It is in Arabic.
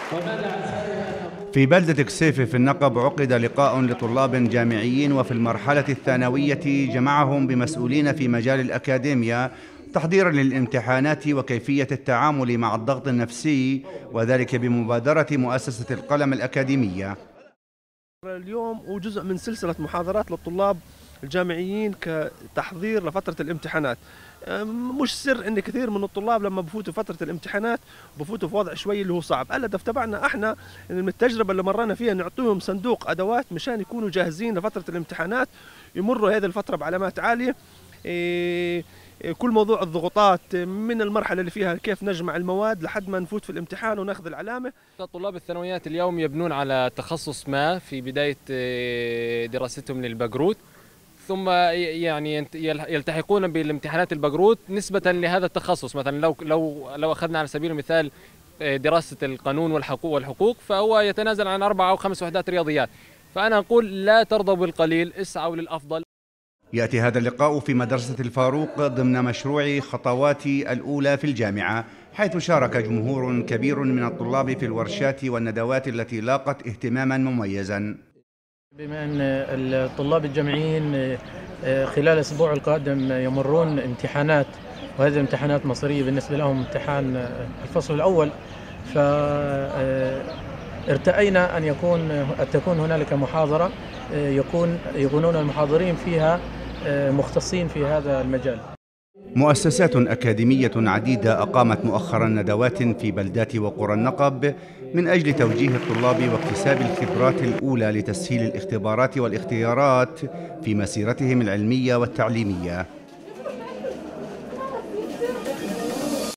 في بلدة كسيفة في النقب عقد لقاء لطلاب جامعيين وفي المرحلة الثانوية جمعهم بمسؤولين في مجال الأكاديميا تحضيرا للامتحانات وكيفية التعامل مع الضغط النفسي، وذلك بمبادرة مؤسسة القلم الأكاديمية. اليوم وجزء من سلسلة محاضرات للطلاب الجامعيين كتحضير لفترة الامتحانات. مش سر ان كثير من الطلاب لما بفوتوا فترة الامتحانات بفوتوا في وضع شوي اللي هو صعب. الهدف تبعنا احنا من التجربة اللي مرينا فيها نعطيهم صندوق ادوات مشان يكونوا جاهزين لفترة الامتحانات، يمروا هذه الفترة بعلامات عالية. كل موضوع الضغوطات من المرحلة اللي فيها كيف نجمع المواد لحد ما نفوت في الامتحان وناخذ العلامة. طلاب الثانويات اليوم يبنون على تخصص ما في بداية دراستهم للبقروت، ثم يعني يلتحقون بالامتحانات البقروت نسبة لهذا التخصص. مثلا لو أخذنا على سبيل المثال دراسة القانون والحقوق فهو يتنازل عن 4 أو 5 وحدات رياضيات. فأنا أقول لا ترضوا بالقليل، اسعوا للأفضل. يأتي هذا اللقاء في مدرسة الفاروق ضمن مشروع خطواتي الأولى في الجامعة، حيث شارك جمهور كبير من الطلاب في الورشات والندوات التي لاقت اهتماما مميزا. بما أن الطلاب الجامعيين خلال الأسبوع القادم يمرون امتحانات، وهذه الامتحانات مصيرية بالنسبة لهم امتحان الفصل الأول، فارتأينا أن تكون هنالك محاضرة يكونون المحاضرين فيها مختصين في هذا المجال. مؤسسات أكاديمية عديدة أقامت مؤخرا ندوات في بلدات وقرى النقب من أجل توجيه الطلاب واكتساب الخبرات الأولى لتسهيل الاختبارات والاختيارات في مسيرتهم العلمية والتعليمية.